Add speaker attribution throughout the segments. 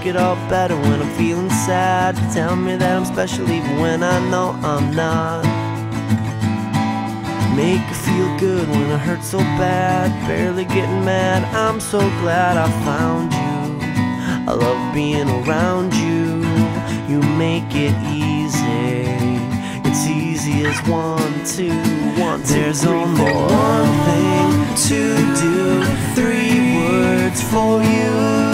Speaker 1: it all better when I'm feeling sad. Tell me that I'm special even when I know I'm not. Make it feel good when I hurt so bad. Barely getting mad, I'm so glad I found you. I love being around you. You make it easy. It's easy as 1, 2, 1, 2, There's 3, only 4. One thing to do, 3 words for you.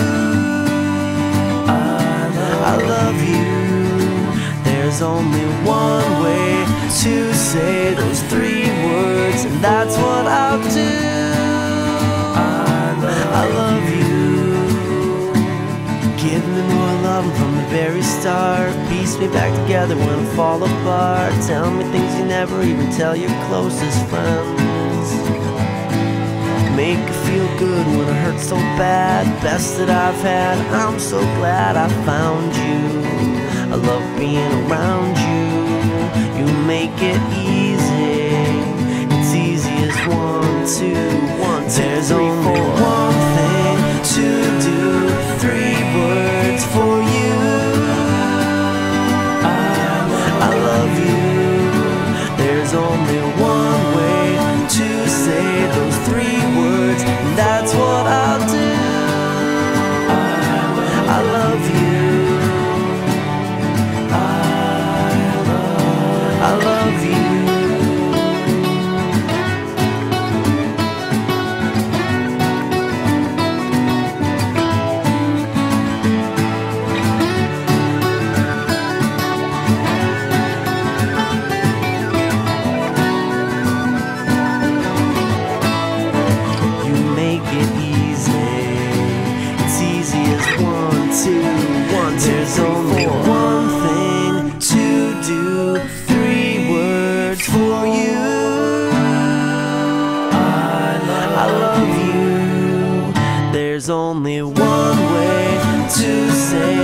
Speaker 1: I love you. There's only one way to say those 3 words, and that's what I'll do. I love you. Give me more love from the very start. Piece me back together when I fall apart. Tell me things you never even tell your closest friends. Make it feel good when it hurts so bad. Best that I've had, I'm so glad I found you. I love being around you. You make it easy. It's easy as 1, 2, 1, 2, There's 3, only 4. One thing to do, 3 words for you. I love you. There's only one way to say those 3 words, and that's what I'll do. I love you. I love you. There's only one thing to do, 3 words for you. I love you. There's only one way to say